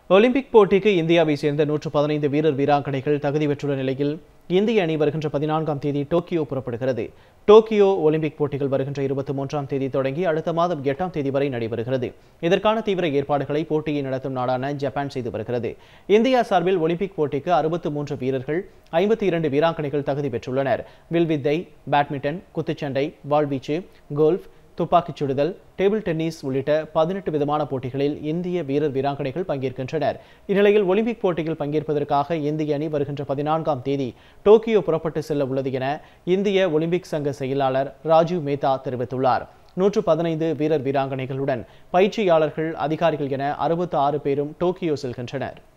Olympic போட்டிக்கு இந்தியாவை சேர்ந்த 115 வீரர் வீராங்கனைகள் தகுதி பெற்றுள்ள நிலையில் இந்திய அணி வருகின்ற 14ஆம் தேதி டோக்கியோ புறப்படுகிறது. டோக்கியோ ஒலிம்பிக் போட்டிகள் வருகின்ற 23ஆம் தேதி தொடங்கி அடுத்த மாதம் 8ஆம் தேதி வரை நடைபெறுகிறது. இதற்கான தீவிர ஏற்பாடுகளை போட்டியை நடத்தும் நாடான ஜப்பான் செய்து வருகிறது. இந்தியா சார்பில் ஒலிம்பிக் போட்டிக்கு 63 வீரர்கள், 52 வீராங்கனைகள் தகுதி பெற்றுள்ளனர். வில்வித்தை, பேட்மிண்டன், குத்துச்சண்டை, வாள்வீச்சு, கோல்ஃப், துப்பாக்கிச் சுடுதல், டேபிள் டென்னிஸ் உள்ளிட்ட 18 விதமான போட்டிகளில் இந்திய வீரர் வீராங்கனைகள் பங்கேற்கின்றனர். இந்நிலையில் ஒலிம்பிக் போட்டியில் பங்கேற்பதற்காக இந்திய அணி வருகின்ற 14ஆம் தேதி டோக்கியோ புறப்பட்டு செல்ல உள்ளது என இந்திய ஒலிம்பிக் சங்க செயலாளர் ராஜீவ் மேத்தா தெரிவித்துள்ளார். 115 வீரர் வீராங்கனைகளுடன் பயிற்சியாளர்கள், அதிகாரிகள் என 66 பேரும் டோக்கியோ செல்கின்றனர்.